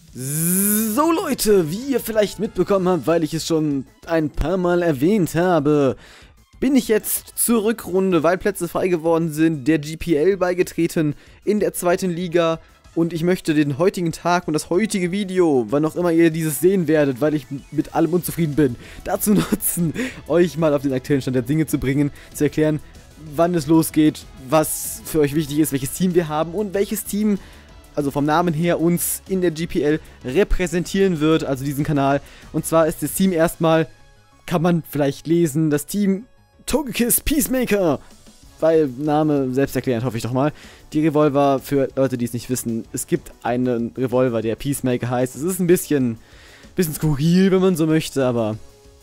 So Leute, wie ihr vielleicht mitbekommen habt, weil ich es schon ein paar Mal erwähnt habe, bin ich jetzt zur Rückrunde, weil Plätze frei geworden sind, der GPL beigetreten in der zweiten Liga. Und ich möchte den heutigen Tag und das heutige Video, wann auch immer ihr dieses sehen werdet, weil ich mit allem unzufrieden bin, dazu nutzen, euch mal auf den aktuellen Stand der Dinge zu bringen, zu erklären, wann es losgeht, was für euch wichtig ist, welches Team wir haben und welches Team, also vom Namen her, uns in der GPL repräsentieren wird, also diesen Kanal. Und zwar ist das Team erstmal, kann man vielleicht lesen, das Team Togekiss Peacemaker. Weil Name selbsterklärend, hoffe ich doch mal. Die Revolver, für Leute, die es nicht wissen, es gibt einen Revolver, der Peacemaker heißt. Es ist ein bisschen skurril, wenn man so möchte, aber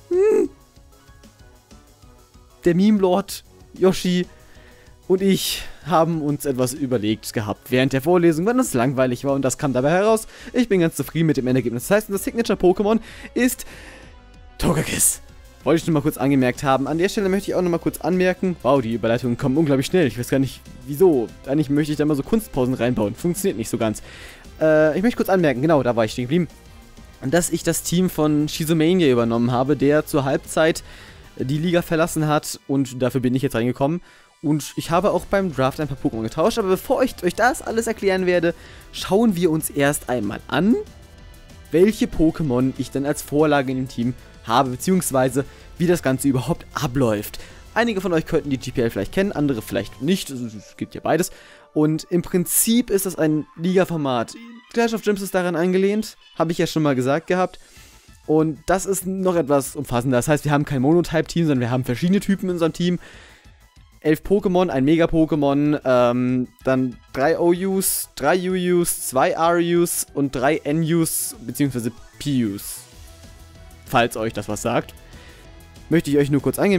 der Meme-Lord Yoshi und ich haben uns etwas überlegt gehabt während der Vorlesung, wenn es langweilig war, und das kam dabei heraus. Ich bin ganz zufrieden mit dem Endergebnis. Das heißt, das Signature-Pokémon ist Togekiss. Wollte ich nur mal kurz angemerkt haben. An der Stelle möchte ich auch noch mal kurz anmerken, wow, die Überleitungen kommen unglaublich schnell. Ich weiß gar nicht, wieso. Eigentlich möchte ich da mal so Kunstpausen reinbauen. Funktioniert nicht so ganz. Ich möchte kurz anmerken, genau, da war ich stehen geblieben, dass ich das Team von Shizomania übernommen habe, der zur Halbzeit die Liga verlassen hat, und dafür bin ich jetzt reingekommen. Und ich habe auch beim Draft ein paar Pokémon getauscht, aber bevor ich euch das alles erklären werde, schauen wir uns erst einmal an, welche Pokémon ich dann als Vorlage in dem Team habe, beziehungsweise wie das Ganze überhaupt abläuft. Einige von euch könnten die GPL vielleicht kennen, andere vielleicht nicht, es gibt ja beides. Und im Prinzip ist das ein Liga-Format. Clash of Gyms ist daran angelehnt, habe ich ja schon mal gesagt gehabt. Und das ist noch etwas umfassender. Das heißt, wir haben kein Monotype-Team, sondern wir haben verschiedene Typen in unserem Team. 11 Pokémon, ein Mega-Pokémon, dann 3 OUs, 3 UUs, 2 RUs und 3 NUs bzw. PUs. Falls euch das was sagt. Möchte ich euch nur kurz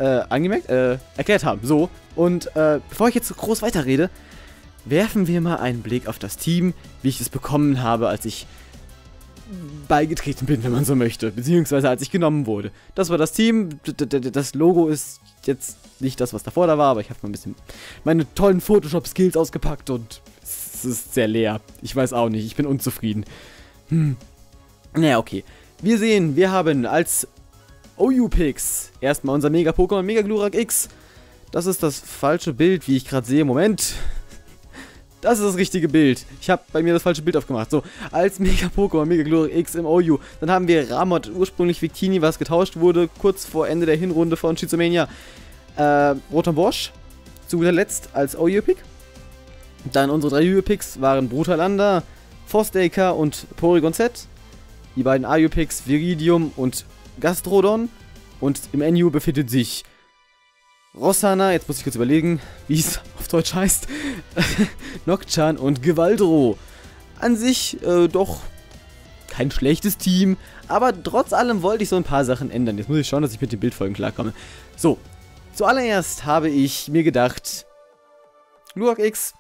erklärt haben. So, und bevor ich jetzt groß weiterrede, werfen wir mal einen Blick auf das Team, wie ich es bekommen habe, als ich beigetreten bin, wenn man so möchte, beziehungsweise als ich genommen wurde. Das war das Team, das Logo ist jetzt nicht das, was davor da war, aber ich habe mal ein bisschen meine tollen Photoshop-Skills ausgepackt und es ist sehr leer. Ich weiß auch nicht, ich bin unzufrieden. Naja, okay. Wir sehen, wir haben als OU-Picks erstmal unser Mega-Pokémon Mega-Glurak X. Das ist das falsche Bild, wie ich gerade sehe. Moment. Das ist das richtige Bild. Ich habe bei mir das falsche Bild aufgemacht. So, als Mega-Pokémon Mega-Glurak X im OU. Dann haben wir Ramot, ursprünglich Victini, was getauscht wurde, kurz vor Ende der Hinrunde von Shizomania. Rotom Bosch, zu guter Letzt als OU-Pick. Dann unsere 3 UU-Picks waren Brutalander, Forstaker und Porygon Z. Die beiden AU-Picks Viridium und Gastrodon. Und im NU befindet sich Rossana, jetzt muss ich kurz überlegen, wie es auf Deutsch heißt, Nocturne und Gevaldro. An sich doch kein schlechtes Team, aber trotz allem wollte ich so ein paar Sachen ändern. Jetzt muss ich schauen, dass ich mit den Bildfolgen klarkomme. So, zuallererst habe ich mir gedacht, Glurak X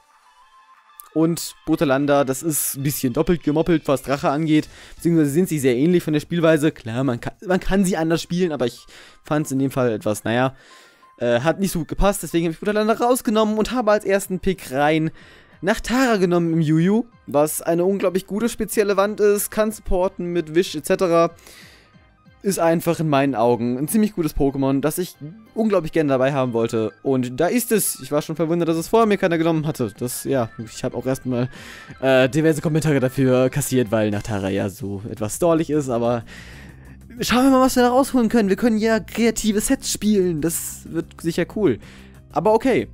und Brutalander, das ist ein bisschen doppelt gemoppelt, was Drache angeht. Beziehungsweise sind sie sehr ähnlich von der Spielweise. Klar, man kann sie anders spielen, aber ich fand es in dem Fall etwas, naja, hat nicht so gut gepasst. Deswegen habe ich Brutalander rausgenommen und habe als ersten Pick rein Nachtara genommen im UU, was eine unglaublich gute spezielle Wand ist, kann supporten mit Wish etc. Ist einfach in meinen Augen ein ziemlich gutes Pokémon, das ich unglaublich gerne dabei haben wollte. Und da ist es. Ich war schon verwundert, dass es vorher mir keiner genommen hatte. Das, ja, ich habe auch erstmal diverse Kommentare dafür kassiert, weil Nachtara ja so etwas stallig ist. Aber schauen wir mal, was wir da rausholen können. Wir können ja kreative Sets spielen. Das wird sicher cool. Aber okay.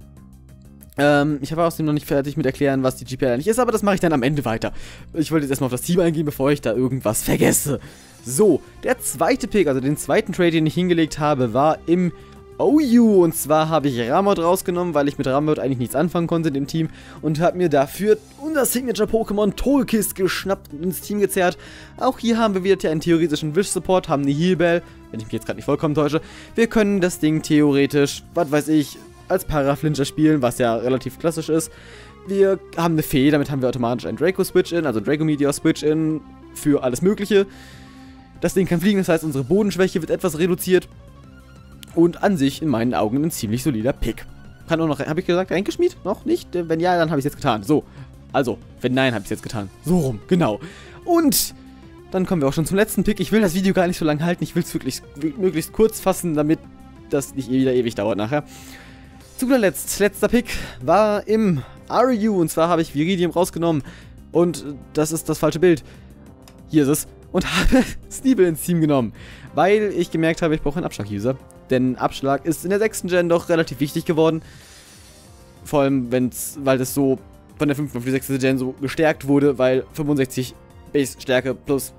Ich habe außerdem noch nicht fertig mit erklären, was die GPL eigentlich ist, aber das mache ich dann am Ende weiter. Ich wollte jetzt erstmal auf das Team eingehen, bevor ich da irgendwas vergesse. So, der zweite Pick, also den zweiten Trade, den ich hingelegt habe, war im OU. Und zwar habe ich Ramot rausgenommen, weil ich mit Ramot eigentlich nichts anfangen konnte in dem Team. Und habe mir dafür unser Signature-Pokémon Togekiss geschnappt und ins Team gezerrt. Auch hier haben wir wieder einen theoretischen Wish-Support, haben eine Heal-Bell, wenn ich mich jetzt gerade nicht vollkommen täusche. Wir können das Ding theoretisch, was weiß ich, als Paraflincher spielen, was ja relativ klassisch ist. Wir haben eine Fee, damit haben wir automatisch ein Draco-Switch-In, also Draco-Meteor-Switch-In für alles Mögliche. Das Ding kann fliegen, das heißt, unsere Bodenschwäche wird etwas reduziert. Und an sich in meinen Augen ein ziemlich solider Pick. Kann auch noch, habe ich gesagt, reingeschmied? Noch nicht? Wenn ja, dann habe ich es jetzt getan. So, also, wenn nein, habe ich es jetzt getan. So rum, genau. Und dann kommen wir auch schon zum letzten Pick. Ich will das Video gar nicht so lange halten. Ich will es wirklich möglichst kurz fassen, damit das nicht wieder ewig dauert nachher. Zu guter Letzt, letzter Pick war im RU. Und zwar habe ich Viridium rausgenommen. Und das ist das falsche Bild. Hier ist es. Und habe Sneebel ins Team genommen. Weil ich gemerkt habe, ich brauche einen Abschlag-User. Denn Abschlag ist in der 6. Gen doch relativ wichtig geworden. Vor allem, weil das so von der 5. auf die 6. Gen so gestärkt wurde, weil 65 Base-Stärke plus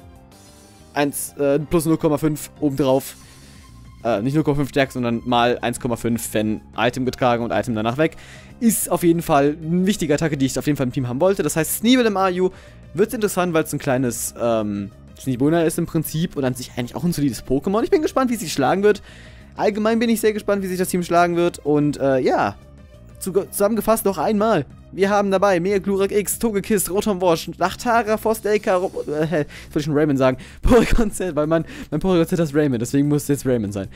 0,5 obendrauf. Nicht 0,5 Stärke, sondern mal 1,5, wenn Item getragen und Item danach weg. Ist auf jeden Fall eine wichtige Attacke, die ich auf jeden Fall im Team haben wollte. Das heißt, Sneebel im RU wird interessant, weil es ein kleines Sneebona ist im Prinzip und an sich eigentlich auch ein solides Pokémon. Ich bin gespannt, wie es sich schlagen wird. Allgemein bin ich sehr gespannt, wie sich das Team schlagen wird. Und ja, zusammengefasst noch einmal. Wir haben dabei Mega Glurak X, Togekiss, Rotom Wash, Nachtara, Frostelka, jetzt wollte ich schon Raymond sagen. Porygon Z, weil mein Porygon Z ist Raymond, deswegen muss es jetzt Raymond sein.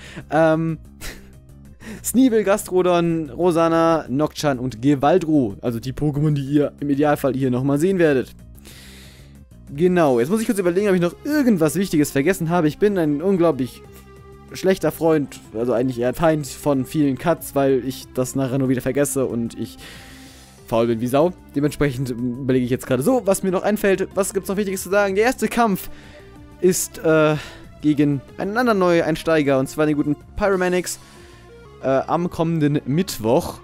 Sneebel, Gastrodon, Rosana, Nocturne und Gewaldru. Also die Pokémon, die ihr im Idealfall hier nochmal sehen werdet. Genau, jetzt muss ich kurz überlegen, ob ich noch irgendwas Wichtiges vergessen habe. Ich bin ein unglaublich schlechter Freund, also eigentlich eher ein Feind von vielen Cuts, weil ich das nachher nur wieder vergesse und ich faul bin wie Sau. Dementsprechend überlege ich jetzt gerade so, was mir noch einfällt. Was gibt es noch Wichtiges zu sagen? Der erste Kampf ist gegen einen anderen Neueinsteiger, und zwar den guten Pyromanix, am kommenden Mittwoch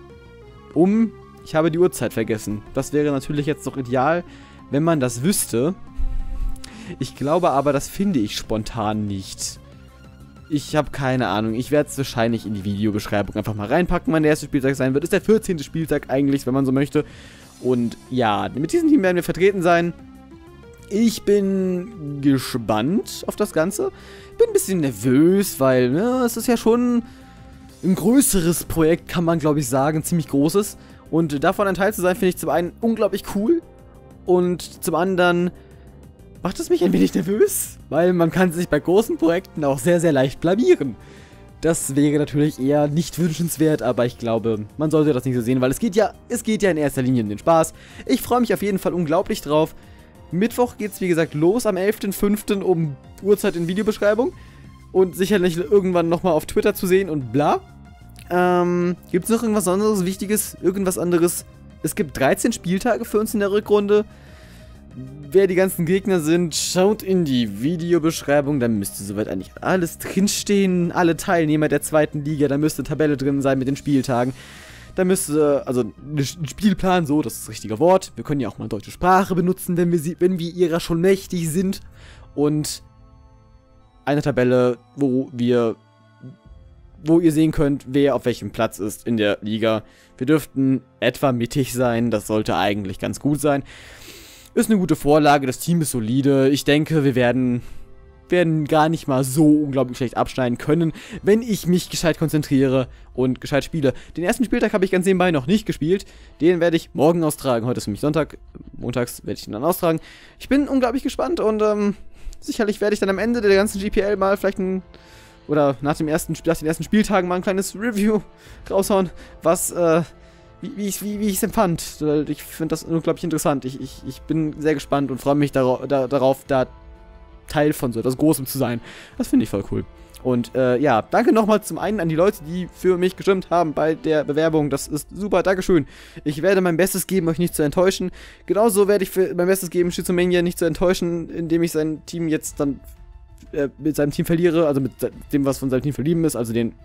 ich habe die Uhrzeit vergessen. Das wäre natürlich jetzt doch ideal, wenn man das wüsste. Ich glaube aber, das finde ich spontan nicht. Ich habe keine Ahnung. Ich werde es wahrscheinlich in die Videobeschreibung einfach mal reinpacken, wann der erste Spieltag sein wird. Ist der 14. Spieltag eigentlich, wenn man so möchte. Und ja, mit diesem Team werden wir vertreten sein. Ich bin gespannt auf das Ganze. Bin ein bisschen nervös, weil es ist ja schon ein größeres Projekt, kann man glaube ich sagen. Ziemlich großes. Und davon ein Teil zu sein, finde ich zum einen unglaublich cool. Und zum anderen macht es mich ein wenig nervös, weil man kann sich bei großen Projekten auch sehr, sehr leicht blamieren. Das wäre natürlich eher nicht wünschenswert, aber ich glaube, man sollte das nicht so sehen, weil es geht ja in erster Linie um den Spaß. Ich freue mich auf jeden Fall unglaublich drauf. Mittwoch geht es wie gesagt los, am 11.05. um Uhrzeit in Videobeschreibung. Und sicherlich irgendwann nochmal auf Twitter zu sehen und bla. Gibt es noch irgendwas anderes Wichtiges? Irgendwas anderes? Es gibt 13 Spieltage für uns in der Rückrunde. Wer die ganzen Gegner sind, schaut in die Videobeschreibung, da müsste soweit eigentlich alles drinstehen, alle Teilnehmer der 2. Liga, da müsste Tabelle drin sein mit den Spieltagen. Da müsste, also ein Spielplan, so, das ist das richtige Wort. Wir können ja auch mal deutsche Sprache benutzen, wenn wir ihrer schon mächtig sind. Und eine Tabelle, wo ihr sehen könnt, wer auf welchem Platz ist in der Liga. Wir dürften etwa mittig sein, das sollte eigentlich ganz gut sein. Ist eine gute Vorlage, das Team ist solide. Ich denke, wir werden gar nicht mal so unglaublich schlecht abschneiden können, wenn ich mich gescheit konzentriere und gescheit spiele. Den ersten Spieltag habe ich ganz nebenbei noch nicht gespielt. Den werde ich morgen austragen. Heute ist für mich Sonntag. Montags werde ich ihn dann austragen. Ich bin unglaublich gespannt und sicherlich werde ich dann am Ende der ganzen GPL mal vielleicht oder nach den ersten Spieltagen mal ein kleines Review raushauen, was wie ich es empfand. Ich finde das unglaublich interessant. Ich bin sehr gespannt und freue mich darauf, da Teil von so etwas Großem zu sein. Das finde ich voll cool. Und ja, danke nochmal zum einen an die Leute, die für mich gestimmt haben bei der Bewerbung. Das ist super, Dankeschön. Ich werde mein Bestes geben, euch nicht zu enttäuschen. Genauso werde ich mein Bestes geben, Schizomania nicht zu enttäuschen, indem ich sein Team jetzt dann mit seinem Team verliere, also mit dem, was von seinem Team verblieben ist, also den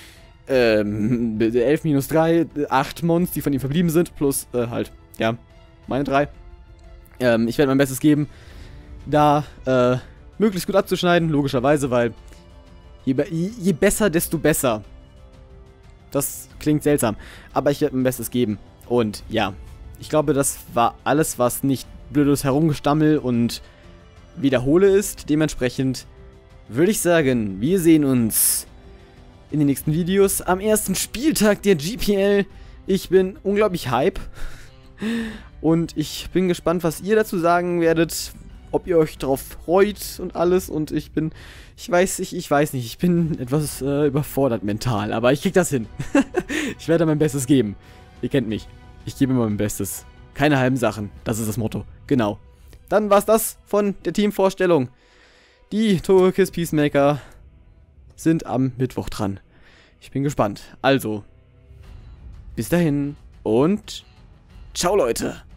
11 minus 3, 8 Mons, die von ihm verblieben sind, plus halt, ja, meine 3. Ich werde mein Bestes geben, da möglichst gut abzuschneiden, logischerweise, weil je besser, desto besser. Das klingt seltsam, aber ich werde mein Bestes geben. Und ja, ich glaube, das war alles, was nicht blödes Herumgestammel und Wiederhole ist. Dementsprechend würde ich sagen, wir sehen uns in den nächsten Videos am ersten Spieltag der GPL. Ich bin unglaublich hype und ich bin gespannt, was ihr dazu sagen werdet, ob ihr euch darauf freut und alles. Und ich weiß nicht, ich bin etwas überfordert mental, aber ich krieg das hin. Ich werde mein Bestes geben. Ihr kennt mich. Ich gebe immer mein Bestes. Keine halben Sachen. Das ist das Motto. Genau. dann war's das von der Teamvorstellung. Die Togekiss Peacemaker sind am Mittwoch dran. Ich bin gespannt. Also, bis dahin und ciao, Leute.